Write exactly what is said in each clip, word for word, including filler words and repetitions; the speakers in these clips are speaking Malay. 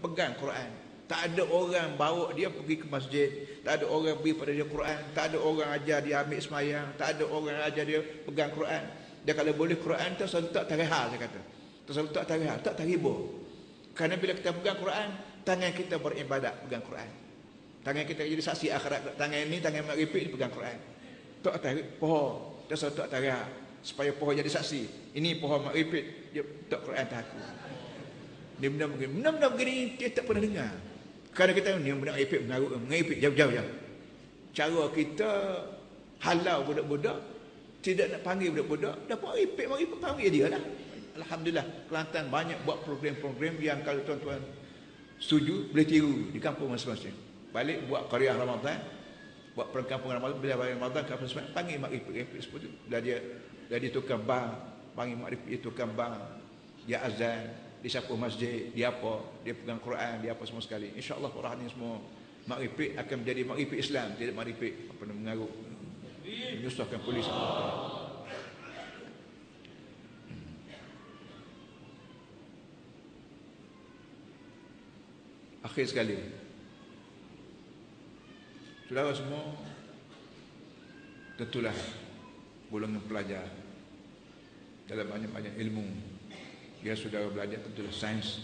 pegang Quran. Tak ada orang bawa dia pergi ke masjid, tak ada orang beri pada dia Quran, tak ada orang ajar dia ambil semayang, tak ada orang ajar dia pegang Quran. Dia kalau boleh Quran tu selalu tak tarihal, saya kata. Selalu tak tarihal, tak taribur. Kerana bila kita pegang Quran, tangan kita beribadat pegang Quran. Tangan kita jadi saksi akhirat. Tangan ni, tangan magrib ni pegang Quran. Tak tarik pohon, dia selalu tak tarihal. Supaya pohon jadi saksi. Ini pohon magrib, dia tak Quran tak aku. Dia benda begini, benda-benda begini dia tak pernah dengar. Kerana kita ni benda ipik mengarut, mengipik jauh-jauh jauh. Cara kita halau budak-budak, tidak nak panggil budak-budak, dapat ipik, mari panggil dia lah. Alhamdulillah, Kelantan banyak buat program-program yang kalau tuan-tuan setuju, boleh tiru di kampung masing-masing. Balik buat qaryah Ramadan, buat perkampungan Ramadan, bila balik Ramadan, kampung semua panggil mak ipik-ipik seperti itu. Bila dia, bila dia tukar bang, panggil mak ipik, dia tukar bang, dia azan, dia sapu masjid, dia apa, dia pegang Quran, dia apa semua sekali. InsyaAllah orang ini semua makrifat akan menjadi makrifat Islam, tidak makrifat apa nak mengarut, menyusahkan polis. Akhir sekali, saudara semua, tentulah golongan pelajar dalam banyak-banyak ilmu. Ya, saudara belajar tentulah sains.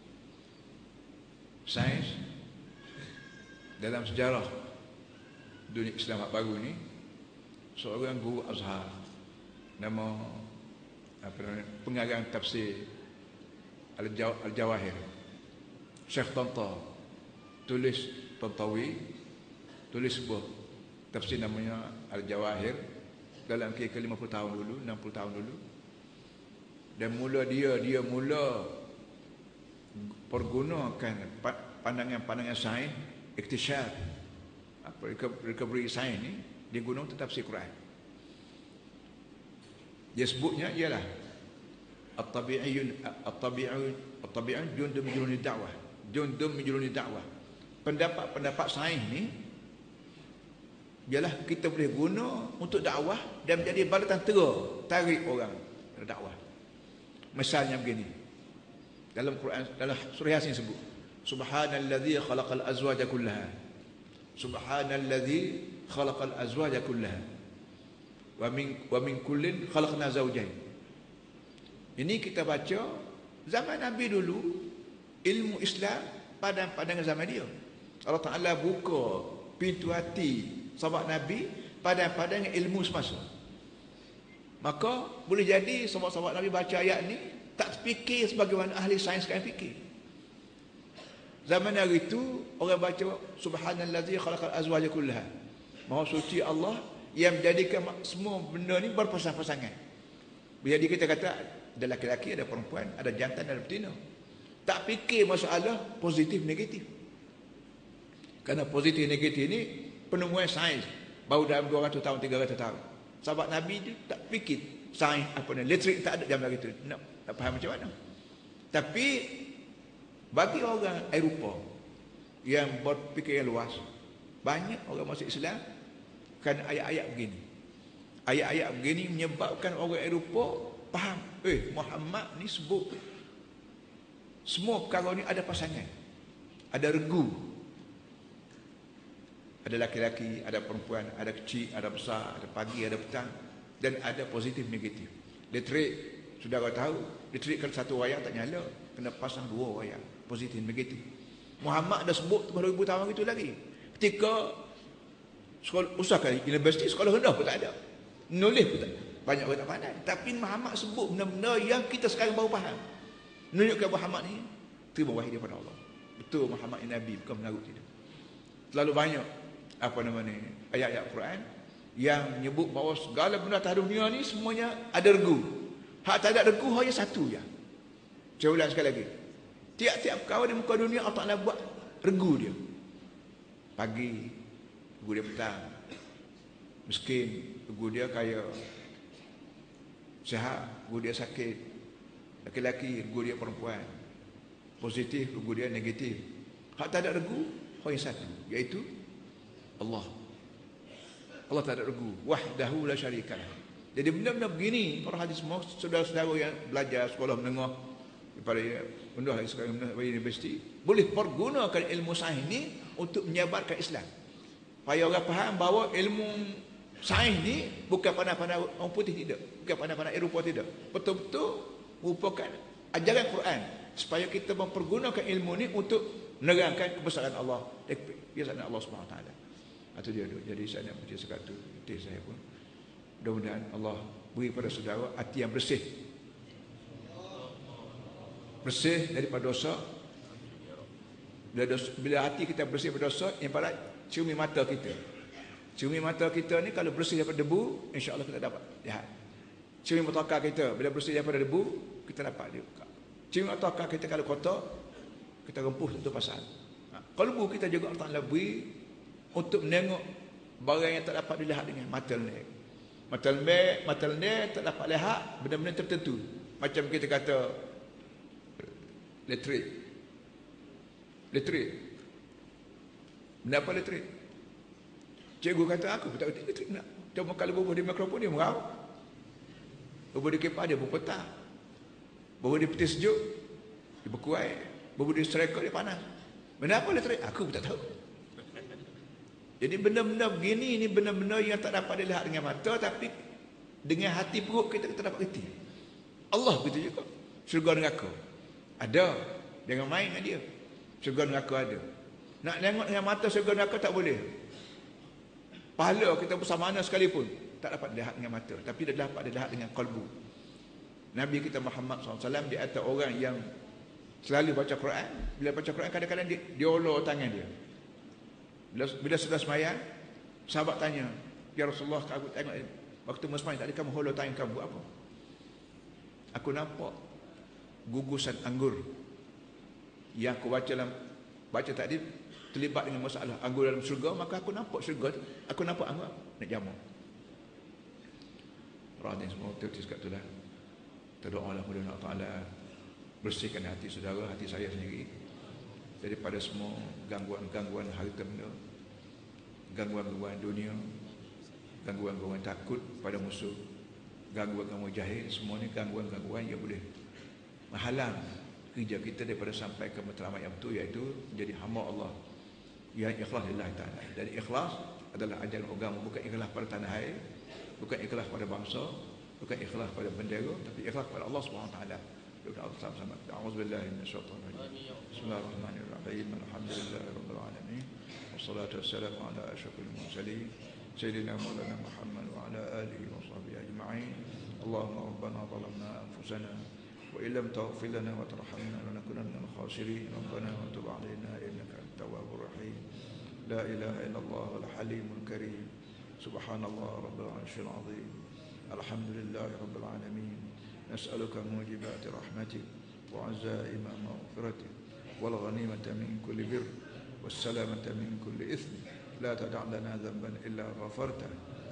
Sains dalam sejarah dunia Islam baru ini, seorang guru Azhar nama apa namanya, pengarang tafsir Al-Jawahir, Syekh Tanta, tulis Tantawi, tulis sebuah tafsir namanya Al-Jawahir dalam kira lima puluh tahun dulu, enam puluh tahun dulu. Dan mula dia, dia mula pergunakan pandangan-pandangan sains, iktisyaf, apa, recovery sains ni, dia guna untuk tafsir Quran. Dia sebutnya ialah At-tabi'iyun, At-tabi'iyun, At-tabi'iyun jundum min junudi da'wah. Jundum min junudi da'wah. Pendapat-pendapat sains ni, ialah kita boleh guna untuk dakwah dan menjadi bala tentera, tarik orang dakwah. Misalnya begini, dalam Quran, dalam surah Yasin sebut, Subhanallazi khalaqal azwaja kullaha. Subhanallazi khalaqal azwaja kullaha. Wa min wa min kullin khalaqna zawjayn. Ini kita baca zaman Nabi dulu, ilmu Islam pada pandangan zaman dia. Allah Taala buka pintu hati sahabat Nabi pada pandangan ilmu semasa. Maka boleh jadi sahabat-sahabat Nabi baca ayat ni tak fikir sebagaimana ahli sains sekarang fikir. Zaman hari itu orang baca Subhanallazi khalaqal azwaja kullaha. Maha suci Allah yang menjadikan semua benda ni berpasang-pasangan. Jadi kita kata ada laki-laki, ada perempuan, ada jantan, ada betina. Tak fikir masalah positif negatif. Kerana positif negatif ni penemuan sains baru dalam dua ratus tahun, tiga ratus tahun. Sahabat Nabi tu tak fikir sains apa ni, literik tak ada zaman itu. Nak, nak faham macam mana. Tapi bagi orang Eropah yang berfikir yang luas, banyak orang masuk Islam kerana ayat-ayat begini. Ayat-ayat begini menyebabkan orang Eropah faham, eh Muhammad ni sebut semua perkara ni ada pasangan, ada regu. Ada laki-laki, ada perempuan, ada kecil, ada besar, ada pagi, ada petang, dan ada positif negatif. Literik, saudara tahu, literik kalau satu wayar tak nyala, kena pasang dua wayar, positif negatif. Muhammad dah sebut dua ribu tahun itu lagi. Ketika sekolah usah kali universiti, sekolah rendah pun tak ada, nulis pun tak ada. Banyak orang tak pandai. Tapi Muhammad sebut benda-benda yang kita sekarang baru faham. Menunjukkan Muhammad ni terima wahyu daripada Allah. Betul Muhammad ni Nabi, bukan mengarut tidak. Terlalu banyak apa nama ni ayat-ayat Quran yang menyebut bahawa segala benda atas dunia ni semuanya ada regu. Hak tak ada regu hanya satu je. Saya ulang sekali lagi. Tiap-tiap perkara di muka dunia Allah Taala buat regu dia. Pagi, regu dia petang. Miskin, regu dia kaya. Sihat, regu dia sakit. Laki-laki, regu dia perempuan. Positif, regu dia negatif. Hak tak ada regu hanya satu, iaitu Allah. Allah tak ada regu, wahdahu la syarikalah. Jadi benda-benda begini para hadis semua, saudara-saudara yang belajar sekolah menengah pada unduh lagi sekarang universiti, boleh pergunakan ilmu sains ni untuk menyebarkan Islam. Supaya orang faham bahawa ilmu sains ni bukan pandai-pandai orang putih, tidak, bukan pandai-pandai Eropah, tidak, betul-betul merupakan ajaran Quran, supaya kita mempergunakan ilmu ni untuk menerangkan kebesaran Allah dan kebiasaan Allah Subhanahu Wa Taala. Itu dia tu. Jadi saya nak baca sekatu teks saya pun. Mudah-mudahan Allah beri pada saudara hati yang bersih, bersih daripada dosa. Bila, dosa, bila hati kita bersih daripada dosa, yang paling ciumi mata kita. Ciumi mata kita ni kalau bersih daripada debu, insya-Allah kita dapat lihat. Ciumi mata kita bila bersih daripada debu, kita dapat dia buka. Ciumi mata kita kalau kotor, kita rempuh untuk pasal. Ha. Kalbu kita juga Allah Taala beri untuk menengok barang yang tak dapat dilihat dengan mata lembek. Mata lembek, mata lembek tak dapat lihat benda-benda tertentu. Macam kita kata letrik. Letrik. Benda apa letrik? Cikgu kata aku tak kerti letrik nak. Cuma kalau bubuh di mikrofon dia merau. Bubuh di kipas dia berpetak. Bubuh di peti sejuk dia berkuai. Bubuh di striker dia panas. Benda apa letrik? Aku pun tak tahu. Jadi benda-benda begini ni benda-benda yang tak dapat dilihat dengan mata, tapi dengan hati perut kita kita dapat kerti. Allah begitu juga. Syurga neraka ada, jangan main dengan dia. Syurga neraka ada. Nak tengok dengan mata syurga neraka tak boleh. Pahala kita bersama mana sekalipun tak dapat dilihat dengan mata, tapi dia dapat dilihat dengan kalbu. Nabi kita Muhammad sallallahu alaihi wasallam dia antara orang yang selalu baca Quran. Bila baca Quran kadang-kadang dia, dia ulur tangan dia. Bila, bila sudah semayang, sahabat tanya, ya Rasulullah, aku tengok waktu semayang tadi kamu hulur tangan kamu buat apa? Aku nampak gugusan anggur yang aku baca dalam baca tadi terlibat dengan masalah anggur dalam syurga, maka aku nampak syurga, aku nampak anggur nak jamu. Radin semua tertis kat itulah. Terdoalah kepada Allah Taala bersihkan hati saudara, hati saya sendiri daripada semua gangguan-gangguan harta benda, gangguan-gangguan dunia, gangguan-gangguan takut pada musuh, gangguan-gangguan jahil. Semua ni gangguan-gangguan yang boleh menghalang kerja kita daripada sampai ke matlamat yang betul, iaitu menjadi hamba Allah yang ikhlas lillahi ta'ala. Dan ikhlas adalah ajaran agama, bukan ikhlas pada tanah air, bukan ikhlas pada bangsa, bukan ikhlas pada bendera, tapi ikhlas pada Allah Subhanahu Wa Taala. Sama-sama. A'udzubillahi minasyaitonir rajim. Bismillahirrahmanirrahim. Alhamdulillahirabbil alamin. Wassalatu wassalamu ala asyrafil mursalin sayyidina maulana Muhammad wa ala alihi wa sahbihi ajma'in. Allahumma rabbana zalamna anfusana wa illam taghfir lana wa tarhamna lanakunanna minal khasirin. Rabbana wa tub 'alaina innaka antat tawwabur rahim. La ilaha illallah al halimul karim. Subhanallah rabbil 'arsyil 'azim. Alhamdulillahi rabbil alamin. نسألك موجبات رحمتك وعزائم مغفرتك والغنيمة من كل بر والسلامة من كل إثم. لا تدع لنا ذنبا إلا غفرته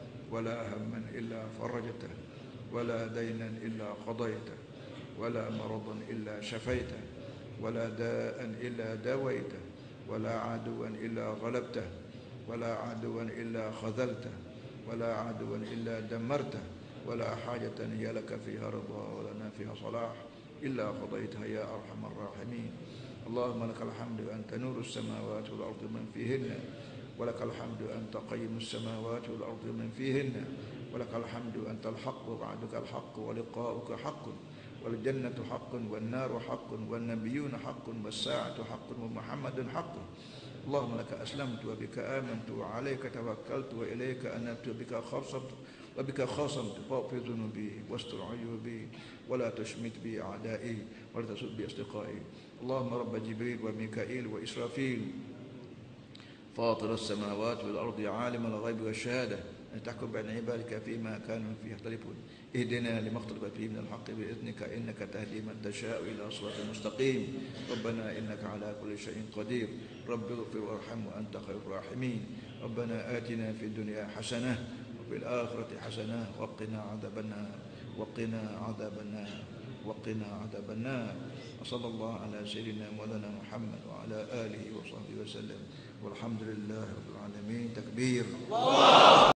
ولا هما إلا فرجته ولا دينا إلا قضيته ولا مرضا إلا شفيته ولا داء إلا داويته ولا عدوا إلا غلبته ولا عدوا إلا خذلته ولا عدوا إلا دمرته ولا حاجة هي لك فيها رضا ولنا فيها صلاح إلا قضيتها يا أرحم الراحمين. اللهم لك الحمد أنت نور السماوات والأرض من فيهن ولك الحمد أنت قيم السماوات والأرض من فيهن ولك الحمد أنت الحق ووعدك الحق ولقاؤك حق والجنة حق والنار حق والنبيون حق والساعة حق ومحمد حق. اللهم لك أسلمت وبك آمنت وعليك توكلت وإليك أنبت وبك خاصمت وبك خاصمت فاغفر ذنوبي واستر عيوبي ولا تشمت بي أعدائي ولا تسد بي أصدقائي. اللهم رب جبريل وميكائيل وإسرافيل فاطر السماوات والأرض عالم الغيب والشهادة أن تحكم بين عبادك فيما كانوا فيه يختلفون. اهدنا لما اختلف فيه من الحق بإذنك إنك تهدي من تشاء إلى صراط مستقيم. ربنا إنك على كل شيء قدير. رب اغفر وارحم وأنت خير الراحمين. ربنا آتنا في الدنيا حسنة وفي الآخرة حسنة وقنا عذاب النار وقنا عذاب النار وقنا عذاب النار. وصلى الله على سيدنا مولانا محمد وعلى آله وصحبه وسلم والحمد لله رب العالمين. تكبير.